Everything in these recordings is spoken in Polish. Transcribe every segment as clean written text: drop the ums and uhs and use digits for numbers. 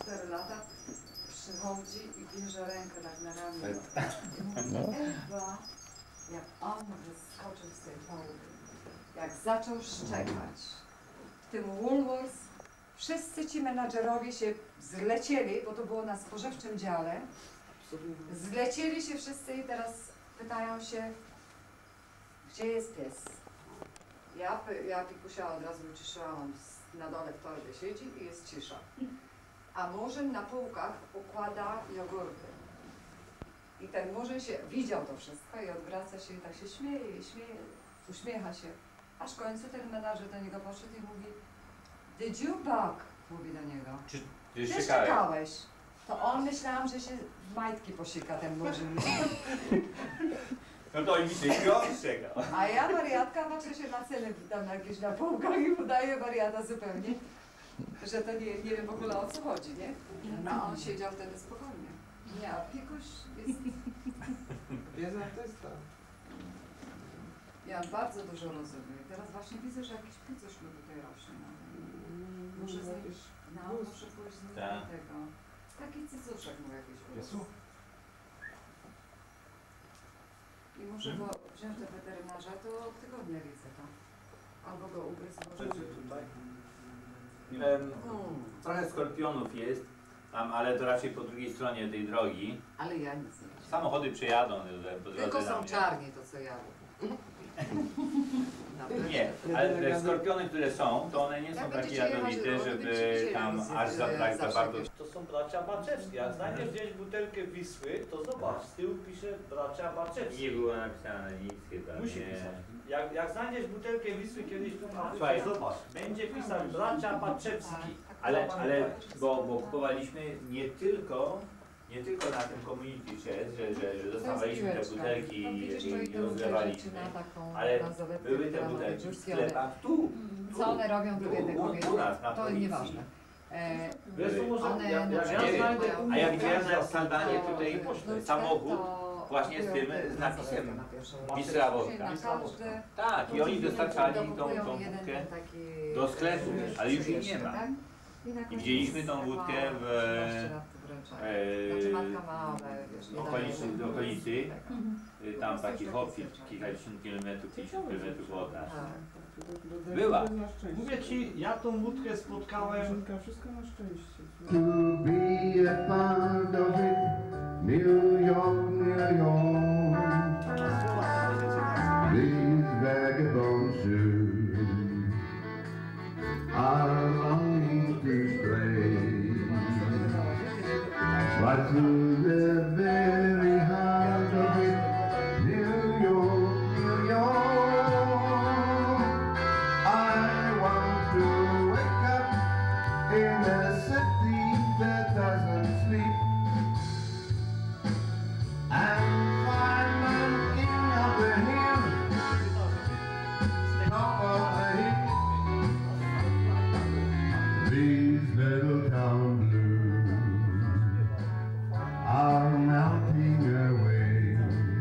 4 lata, przychodzi i bierze rękę tak na ramię. I mówi, Ewa, jak on wyskoczył z tej hołdy, jak zaczął szczekać, w tym Woolworths, wszyscy ci menadżerowie się zlecieli, bo to było na spożywczym dziale, zlecieli się wszyscy i teraz pytają się, gdzie jest pies? Ja Pikusia od razu wyciszyłam, on na dole w torbie siedzi i jest cisza. A Murzyn na półkach układa jogurty. I ten Murzyn się widział to wszystko i odwraca się i tak się śmieje, uśmiecha się. Aż w końcu ten menadżer do niego poszedł i mówi, did you bug? Mówi do niego. Czy ty szczekałeś? To on myślałam, że się w majtki posika ten Murzyn. No to mi się on szczekał. A ja wariatka patrzę się na ceny tam jakieś na półkach i udaję wariata zupełnie, że to nie wiem w ogóle o co chodzi, nie? No a on siedział wtedy spokojnie. Nie, a Pikuś jest artysta. Ja bardzo dużo rozumiem. Teraz właśnie widzę, że jakiś picuś mi tutaj rośnie. Muszę znaleźć, muszę pójść z nim do tego. Taki cycuszek mu jakiś urósł. I muszę go wziąć do weterynarza, to od tygodnia widzę to. Albo go ugryzł, Trochę skorpionów jest, ale to raczej po drugiej stronie tej drogi. Ale ja nic nie widzę. Samochody przejadą. Tylko są czarni, to co ja mówię. Nie, ale te skorpiony, które są, to one nie są takie jadowite, żeby tam aż zabrać za bardzo. To są bracia Baczewscy. Jak znajdziesz gdzieś butelkę Wisły, to zobacz, z tyłu pisze bracia Baczewscy. Nie było napisane na nic chyba. Musi pisać. Jak znajdziesz butelkę Wisły kiedyś tu Słuchaj, zobacz, będzie pisać bracia Baczewski. Ale bo kupowaliśmy nie tylko na tym community chest, że dostawaliśmy te butelki i rozlewaliśmy, ale były te butelki w sklepach tu. Co one robią, to wiedzę kobiety, to nieważne. A ja widziałem na skandanie tutaj samochód właśnie z tym napisem Wisławoka. Tak, i oni dostarczali tą wódkę do sklepu, ale już jej nie ma. I widzieliśmy tą wódkę w okolicy, tam taki hopfit, kilkadziesiąt kilometrów, 50 kilometrów od nas. Była. Mówię ci, ja tą wódkę spotkałem. Wszystko na szczęście. To be a part of it, New York, New York. These vagabond shoes are longing to stray right to the very heart of it, New York, New York. I want to wake up in a city that doesn't sleep and find the king of the hill, top of the hill. These little town blues are melting away.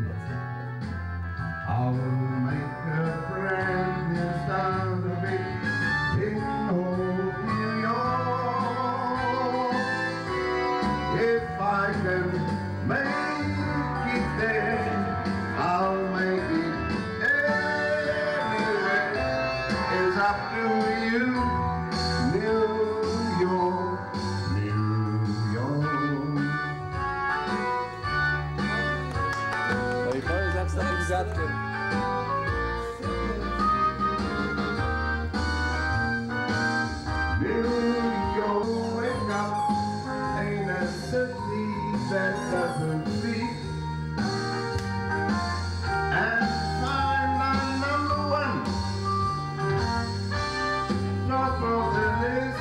I'll make a brand new start of it in old New York. If I can make it there, I'll make it anywhere. It's up to you, New York, New York. No i powiedz jak z takim dziadkiem. New York, wake up, ain't a city that doesn't sleep and find my number one top of the list.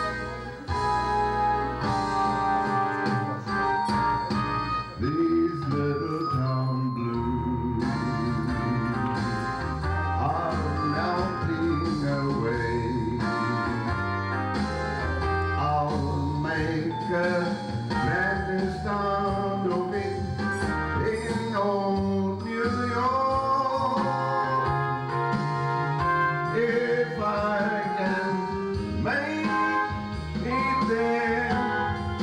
These little town blues are melting away. I'll make a brand new start of it in old New York. If I can make it there,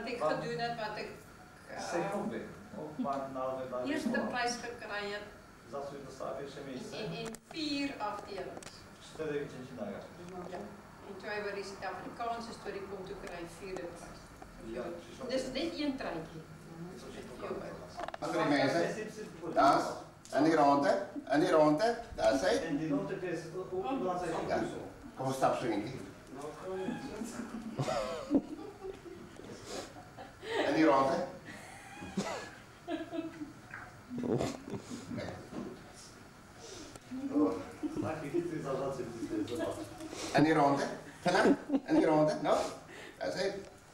ik gedaan heb, wat ik Sekundy. O, pan nawet na eerste prijs gekregen za swój dostała pierwsze miejsce. in 4 afdelingen. W 4 dziedzinach. Ja. In 2 waar is Afrikaanse studie komt te krijgen 4e prijs. Ja przyszłam. Dus niet één treintje. Co się pokazało? Wat er mensen? Das. En die ronde. En die ronde. Dat is het. En die noty to jest ubrana Ja. Kom stap swingie. En die ronde. Taki chytry zaznaczy, zobacz. En die ronde. Vanaf. En die ronde. No. Dat is het.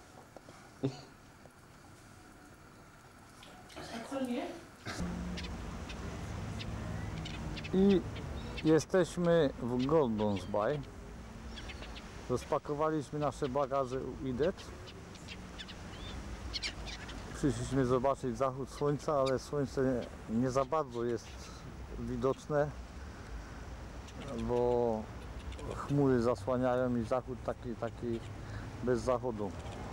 I jesteśmy w Goldons Bay. Rozpakowaliśmy nasze bagaże u Idet. Przyszliśmy zobaczyć zachód słońca, ale słońce nie za bardzo jest widoczne, bo chmury zasłaniają i zachód taki bez zachodu.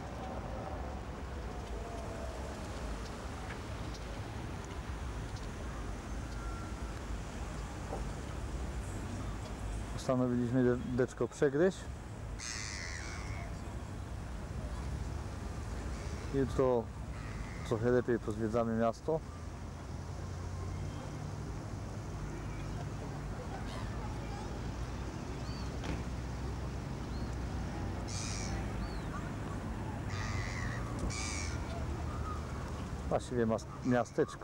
Postanowiliśmy deczko przegryźć. Jutro trochę lepiej pozwiedzamy miasto. Właściwie miasteczko.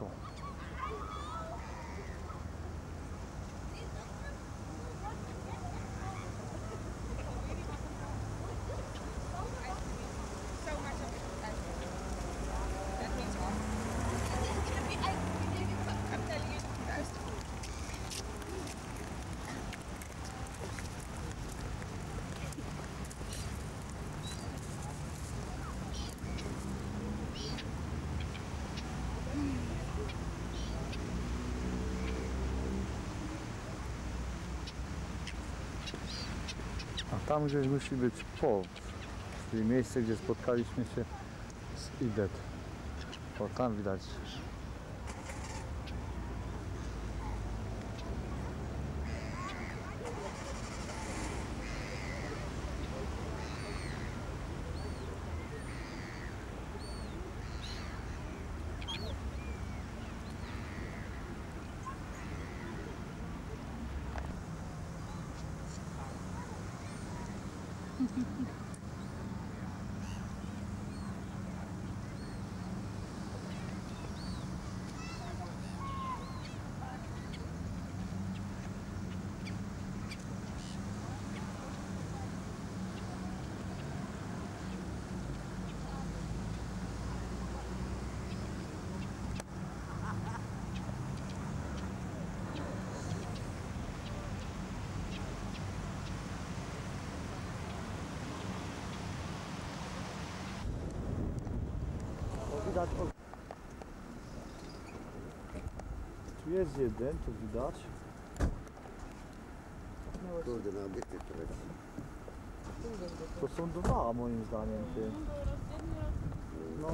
A tam gdzieś musi być port, czyli miejsce, gdzie spotkaliśmy się z Idet. O, tam widać. Widać, tu jest jeden, to widać. Kurde, na obiektyw trochę. To są dwa moim zdaniem. Ty. No.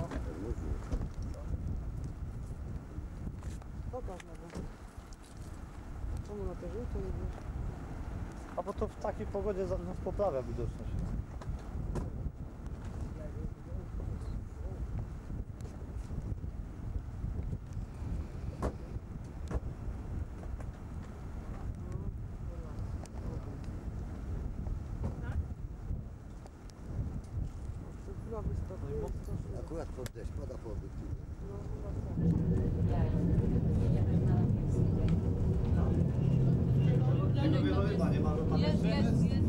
Pokaż nawet. Czemu na te żółte jedziesz? A bo to w takiej pogodzie nas poprawia widoczność. Akurat pod deszcz, pada po obiektywie. Tego wieloryba nie ma, że pan Jest.